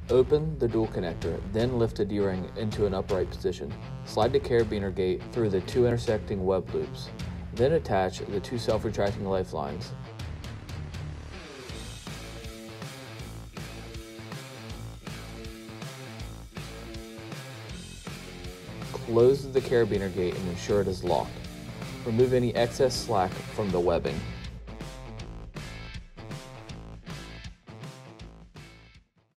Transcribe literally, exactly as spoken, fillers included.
Open the dual connector, then lift the D-ring into an upright position. Slide the carabiner gate through the two intersecting web loops. Then attach the two self-retracting lifelines. Close the carabiner gate and ensure it is locked. Remove any excess slack from the webbing.